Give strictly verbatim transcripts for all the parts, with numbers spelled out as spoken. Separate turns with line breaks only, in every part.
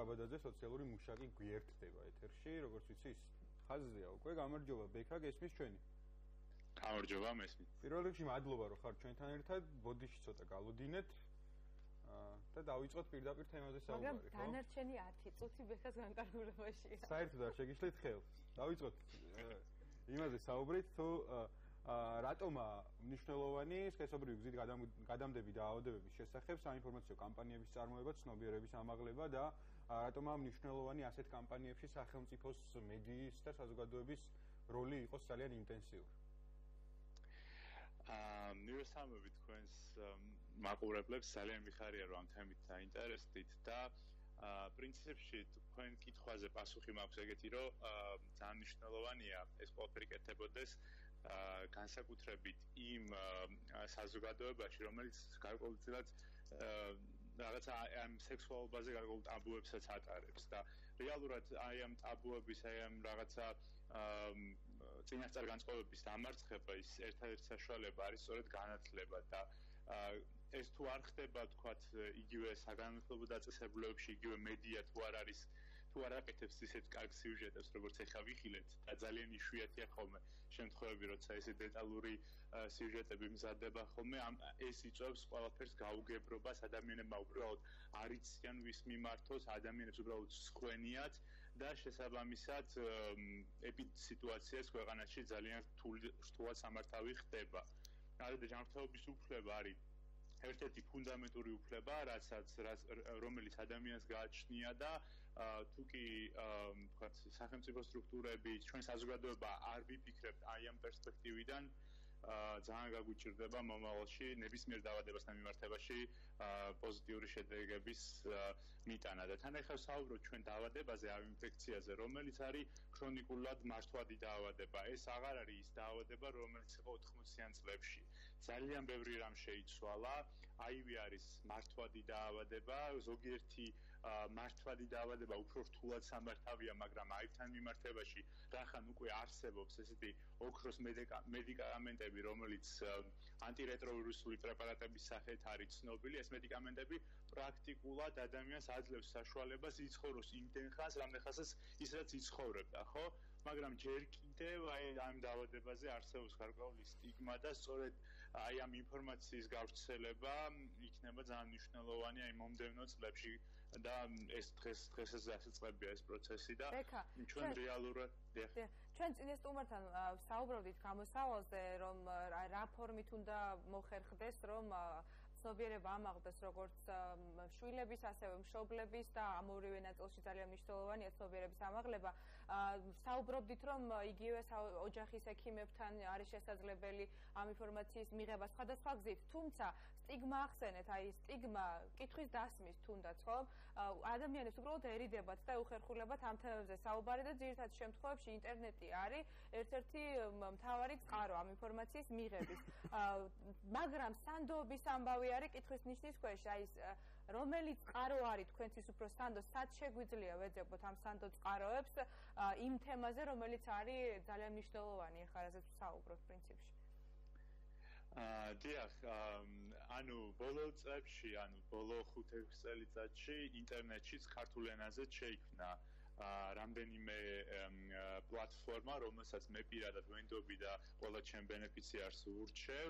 აბადაძე სოციალური მუშაკი გვერდდება ეთერში, როგორც ვიცი, ის ხაზზეა უკვე. გამარჯობა, ბექა, გესმის ჩვენი?
გამარჯობა, მესმის.
პირველ რიგში მადლობა, რომ ხარ ჩვენთან ერთად. ბოდიში ცოტა გავუდინეთ. და დავიწყოთ პირდაპირ თემაზე საუბარი, ხო?
მაგრამ დანარჩენი ათი წუთი ბექას განკარგულებაშია.
საერთოდ არ შეგიშლით ხელს. დავიწყოთ იმაზე საუბრით, თუ რატომა მნიშვნელოვანი სქესობრივი გზით გადამდები დაავადებების შესახებ საინფორმაციო კამპანიების წარმოება, ცნობიერების ამაღლება და რატომა მნიშვნელოვანი ასეთ კამპანიებში სახელმწიფოს, მედიის და საზოგადოების როლი იყოს ძალიან ინტენსიური.
აა მივესალმები თქვენს მაყურებლებს, ძალიან მიხარია რომ ამ თემით დაინტერესდით და პრინციპში თქვენ კითხვაზე პასუხი მაქვს ეგეთი, რომ ძალიან მნიშვნელოვანია ეს ყველაფერი კეთდებოდეს განსაკუთრებით იმ საზოგადოებაში, რომელიც გარკვეულწილად რაღაცა ამ სექსუალობაზე გარკვეულ ტაბუებსაც ატარებს და რეალურად აი ამ ტაბუების, აი ამ რაღაცა წინასწარ განწყობების დამარცხება ის ერთადერთი საშუალება არის სწორედ განათლება და ეს თუ არ ხდება, თქვათ, იგივე საგანმანათლებლო დაწესებულებებში, იგივე მედია თუ არ არის, თუ არ აკეთებს ისეთ კარგ სიუჟეტებს, როგორც ეხლა ვიხილეთ და ძალიან იშვიათია ხოლმე შემთხვევები, როცა ესე დეტალური სიუჟეტები მზადდება ხოლმე, ეს იწვევს ყველაფერს გაუგებრობას, ადამიანებმა უბრალოდ არ იციან ვის მიმართოს, ადამიანებს უბრალოდ სხვენიათ და შესაბამისად ეპიდსიტუაციას ქვეყანაში ძალიან რთულად სამართავი ხდება. და ჯანმრთელობის უფლება არის ერთ-ერთი ფუნდამენტური უფლება, რასაც რომელიც ადამიანს გააჩნია და თუ კი თქვათ სახელმწიფო სტრუქტურები, ჩვენ საზოგადოება არ ვიფიქრებთ აი ამ პერსპექტივიდან, ძალიან გაგვიჭირდება მომავალში ნებისმიერ დაავადებასთან მიმართებაში პოზიტიური შედეგების მიტანა და თან ახლა საუბრობთ ჩვენ დაავადებაზე, ამ ინფექციაზე, რომელიც არის ქრონიკულად მართვადი დაავადება. ეს აღარ არის ის დაავადება, რომელიც იყო ოთხმოციან წლებში. ძალიან ბევრი რამ შეიცვალა. აივე არის მართვადი დაავადება, ზოგიერთი მართვადი დაავადება უფრო რთულად სამართავია, მაგრამ აივთან მიმართებაში რახან უკვე არსებობს ესეთი ოქროს მედიკამენტები, რომელიც ანტირეტროვირუსული პრეპარატების სახით არის ცნობილი, ეს მედიკამენტები პრაქტიკულად ადამიანს აძლევს საშუალებას იცხოვროს იმდენ ხანს, რამდენ ხანსაც ის რაც იცხოვრებდა, ხო? მაგრამ ჯერ კიდევ აი ამ დაავადებაზე არსებობს გარკვეული სტიგმა და სწორედ აი ამ ინფორმაციის გავრცელება იქნება ძალიან მნიშვნელოვანი აი მომდევნო წლებში და ეს დღეს დღესაც დასაწყებია ეს პროცესი და ჩვენ რეალურად
ჩვენ წინა სტუმართან საუბრობდით გამოსავალზე, რომ რა ფორმით უნდა მოხერხდეს, რომ ცნობიერება ამაღლდეს როგორც შვილების, ასევე მშობლების და ამ ორივე ნაწილში ძალიან მნიშვნელოვანია ცნობიერების ამაღლება. საუბრობდით, რომ იგივე ოჯახის ექიმებთან არის შესაძლებელი ამ ინფორმაციის მიღება სხვადასხვა გზით, თუმცა სტიგმა ახსენეთ, აი სტიგმა კითხვის დასმის თუნდაც, ხო? ადამიანებს უბრალოდ ერიდებათ და უხერხულებათ ამ თემებზე საუბარი და ძირითად შემთხვევებში ინტერნეტი არის ერთ-ერთი მთავარი წყარო ამ ინფორმაციის მიღების. მაგრამ სანდოობის ამბავი არის კითხვის ნიშნის ქვეშ, აი რომელი წყარო არის თქვენთვის უფრო სანდო, სად შეგვიძლია ვეძებოთ ამ სანდო წყაროებს იმ თემაზე, რომელიც არის ძალიან მნიშვნელოვანი ახლა რასაც ვსაუბრობთ პრინციპში.
აა დიახ, ანუ ბოლო წლებში, ანუ ბოლო ხუთ ექვს წელიწადში ინტერნეტშიც ქართულ ენაზე შეიქმნა რამდენიმე პლატფორმა, რომელსაც მე პირადად ვენდობი და ყველა ჩემ ბენეფიციარს ვურჩევ.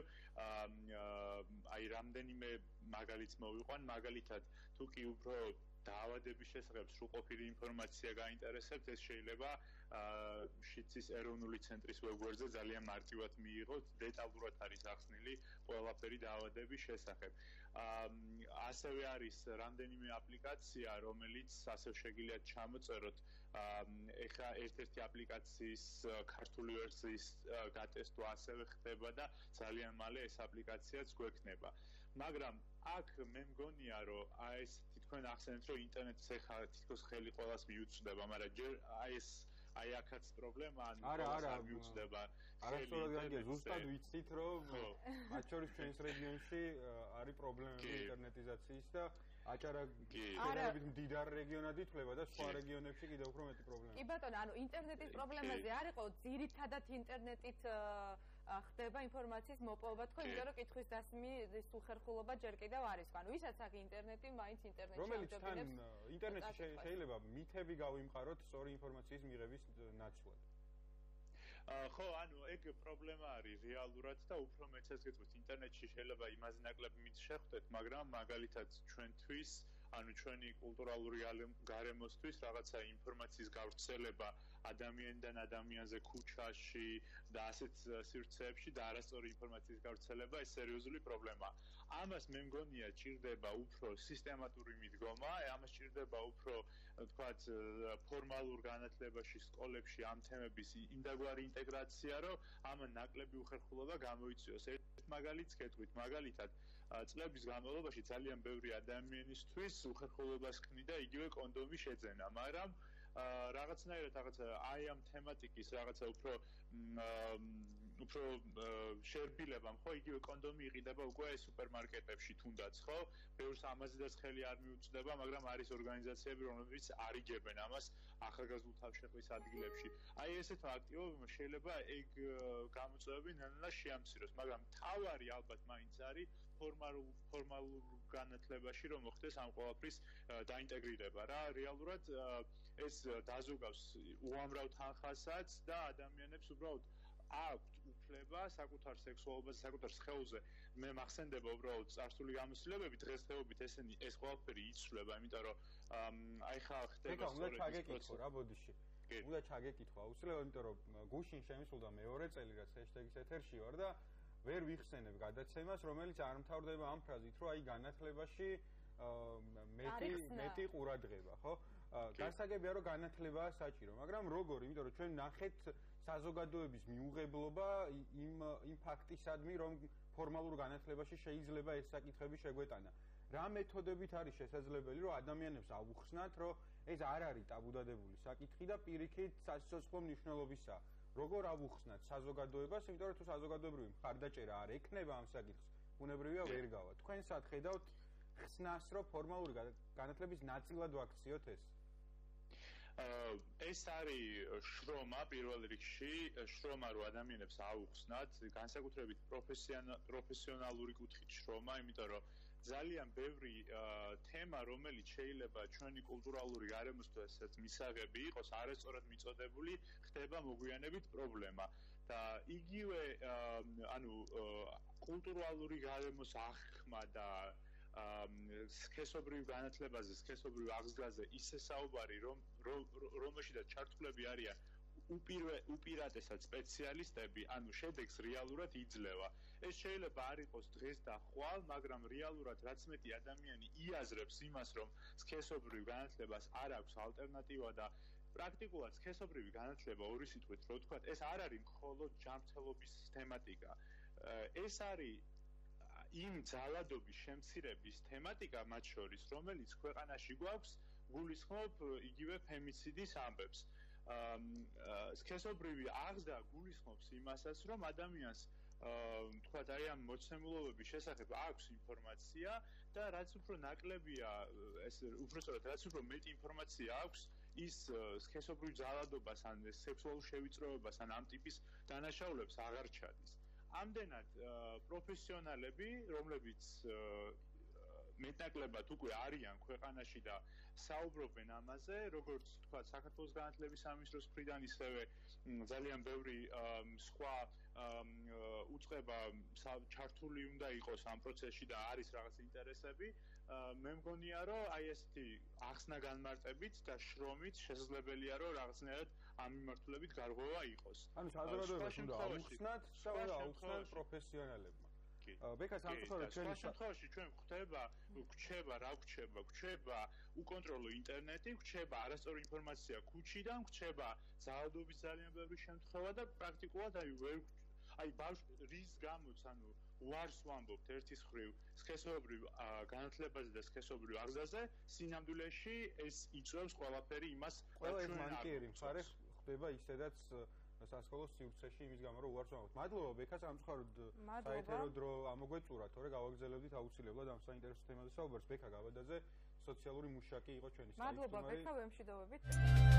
აი რამდენიმე მაგალითს მოვიყვან, მაგალითად თუ კი უფრო დაავადების შესახებ სრულყოფილი ინფორმაცია გაინტერესებთ, ეს შეიძლება შიცის ეროვნული ცენტრის ვებგვერდზე ძალიან მარტივად მიიღოთ, დეტალურად არის ახსნილი ყველაფერი დაავადების შესახებ. ასევე არის რამდენიმე აპლიკაცია, რომელიც ასევე შეგიძლიათ ჩამოწეროთ. ეხლა ერთ-ერთი აპლიკაციის ქართული ვერსიის გატესტვა ასევე ხდება და ძალიან მალე ეს აპლიკაციაც გვექნება. მაგრამ აქ მე მგონია, რომ აი ეს თქვენ ახსენეთ, რომ ინტერნეტს ეხლა თითქოს ხელი ყველას მიუწვდება, მაგრამ ჯერ აი ეს აი აქაც პრობლემა, ანუ
ყველას არ მიუწვდება. არასწორად გაგია, ზუსტად ვიცით, რომ მათ შორის ჩვენს რეგიონში არის პრობლემები ინტერნეტიზაციის და აჭარა განსაკუთრებით მდიდარ რეგიონად ითვლება და სხვა რეგიონებში კიდევ უფრო მეტი პრობლემაა.
კი ბატონო, ანუ ინტერნეტის პრობლემაზე არ იყო ძირითადად ინტერნეტით ხდება ინფორმაციის მოპოვება თქვენ, იმიტომ რომ კითხვის დასმის უხერხულობა ჯერ კიდევ არის. ანუ ვისაც აქვს ინტერნეტი, მაინც ინტერნეტში
რომელიც თან ინტერნეტში შეიძლება მითები გავიმყაროთ სწორი ინფორმაციის მიღების ნაცვლად.
ხო, ანუ ეგ პრობლემა არის რეალურად და უფრო მეცაც გეტყვით, ინტერნეტში შეიძლება იმაზე ნაკლები მით შეხვდეთ, მაგრამ მაგალითად ჩვენთვის ანუ ჩვენი კულტურალური გარემოსთვის რაღაცა ინფორმაციის გავრცელება ადამიანიდან ადამიანზე ქუჩაში და ასეთ სივრცეებში და არასწორი ინფორმაციის გავრცელება ეს სერიოზული პრობლემაა. ამას მე მგონია ჭირდება უფრო სისტემატური მიდგომა, ამას ჭირდება უფრო თქვათ ფორმალურ განათლებაში, სკოლებში ამ თემების იმდაგვარი ინტეგრაცია, რომ ამ ნაკლები უხერხულობა გამოიწვიოს. ერთ მაგალითს გეტყვით, მაგალითად წლების განმავლობაში ძალიან ბევრი ადამიანისთვის უხერხულობას ქმნიდა იგივე კონდომის შეძენა, მაგრამ რაღაცნაირად რაღაცა აი ამ თემატიკის რაღაცა უფრო უფრო შერბილებამ ხო იგივე კონდომი იყიდება უკვე სუპერმარკეტებში თუნდაც ხო ბევრს ამაზედაც ხელი არ მიუწვდება, მაგრამ არის ორგანიზაციები რომლებიც არიგებენ ამას ახალგაზრდულ თავშეყრის ადგილებში. აი ესეთ აქტივობებმა შეიძლება ეგ გამოწვევები ნანა შეამციროს, მაგრამ თავარი ალბათ მაინც არის ფორმალურ ფორმალურ განათლებაში რომ მოხდეს ამ ყველაფრის დაინტეგრირება რა რეალურად ეს დაზოგავს უამრავ თანხასაც და ადამიანებს უბრალოდ აქვთ უფლება საკუთარ სექსუალობაზე, საკუთარ სხეულზე. მე მახსენდება უბრალოდ წარსული გამოცდილებები დღესდღეობით ესენი ეს ყველაფერი იცვლება, იმიტომ რომ აი ხა ხდება
სწორედ ეს პროცესი. რა ბოდიში. უნდა ჩაგეკითხო აუცილებლად, იმიტომ რომ გუშინ შემისულდა მეორე წელი რაც ჰეშტეგის ეთერში ვარ და ვერ ვიხსენებ გადაცემას, რომელიც არ მთავრდება ამ ფრაზით, რომ აი განათლებაში მეტი მეტი ყურადღება, ხო? გასაგებია რომ განათლებაა საჭირო, მაგრამ როგორ? იმიტომ რომ ჩვენ ნახეთ საზოგადოების მიუღებლობა იმ იმ ფაქტისადმი, რომ ფორმალურ განათლებაში შეიძლება ეს საკითხები შეგვეტანა. რა მეთოდებით არის შესაძლებელი, რომ ადამიანებს ავუხსნათ, რომ ეს არ არის ტაბუდადებული საკითხი და პირიქით სასიცოცხლო მნიშვნელობისაა. როგორ ავუხსნათ საზოგადოებას, იმიტომ რომ თუ საზოგადოებრივი მხარდაჭერა არ ექნება ამ საკითხს, ბუნებრივია ვერ გავა. თქვენ სად ხედავთ ხსნას, რომ ფორმალური განათლების ნაწილად ვაქციოთ ეს?
ეს არის შრომა პირველ რიგში, შრომა რომ ადამიანებს აუხსნათ, განსაკუთრებით პროფესიონალური კუთხით შრომა, იმიტომ რომ ძალიან ბევრი თემა, რომელიც შეიძლება ჩვენი კულტურალური გარემოსთვისაც მისაღები იყოს, არასწორად მიწოდებული, ხდება მოგვიანებით პრობლემა. და იგივე ანუ კულტურალური გარემოს აღქმა და სქესობრივ განათლებაზე, სქესობრივ აღზრდაზე ისე საუბარი, რომ რომელშიც ჩართულები არიან უპირატესად სპეციალისტები, ანუ შედეგს რეალურად იძლევა. ეს შეიძლება არ იყოს დღეს და ხვალ, მაგრამ რეალურად რაც მეტი ადამიანი იაზრებს იმას, რომ სქესობრივ განათლებას არ აქვს ალტერნატივა და პრაქტიკულად სქესობრივი განათლება ორი სიტყვით რო ვთქვათ, ეს არ არის მხოლოდ ჯანმრთელობის თემატიკა. ეს არის იმ ძალადობის შემცირების თემატიკა მათ შორის, რომელიც ქვეყანაში გვაქვს, გულისხმობ იგივე ფემიციდის ამბებს. სქესობრივი აღზრდა გულისხმობს იმასაც, რომ ადამიანს თქვათ აი ამ მოცემულობების შესახებ აქვს ინფორმაცია და რაც უფრო ნაკლებია, ეს უბრალოდ რაც უფრო მეტი ინფორმაცია აქვს, ის სქესობრივ ძალადობას ან სექსუალურ შევიწროებას ან ამ ტიპის დანაშაულებს აღარ ჩადის. ამდენად პროფესიონალები, რომლებიც მეტნაკლებად უკვე არიან ქვეყანაში და საუბრობენ ამაზე, როგორც თქვა საქართველოს განათლების სამინისტროს მხრიდან, ისევე ძალიან ბევრი სხვა უწყება ჩართული უნდა იყოს ამ პროცესში და არის რაღაც ინტერესები. მე მგონია, რომ აი ესეთი ახსნა განმარტებით და შრომით შესაძლებელია, რომ რაღაცნაირად ამ მიმართულებით გარღვევა იყოს.
ანუ საზოგადოებას უნდა ავუხსნათ და უნდა ავუხსნათ პროფესიონალებმა. ბექა სამწუხაროდ
ჩვენ შემთხვევაში ჩვენ გვხვდება, გვჩება, რა გვჩება, გვჩება უკონტროლო ინტერნეტი, გვჩება არასწორი ინფორმაცია ქუჩიდან, გვჩება ძალადობის ძალიან ბევრი შემთხვევა და პრაქტიკულად აი ვერ აი ბავშვი რის გამოც ანუ უარს ვამბობთ ერთის მხრივ სქესობრივ განათლებაზე და სქესობრივ აღზრდაზე, სინამდვილეში ეს იწვევს ყველაფერი იმას,
ყველა ეს მანკიერი მხარე ხდება ისედაც სასკოლო სივრცეში იმის გამო რომ უარს ვამბობთ. მადლობა ბექა სამწუხაროდ საეთერო დრო ამოგვეწურა, თორე გავაგზავნებდით აუცილებლად ამ საინტერესო თემაზე საუბარს. ბექა გავადაძე სოციალური მუშაკი იყო ჩვენი საერთო.
მადლობა ბექა, ვემშვიდობებით.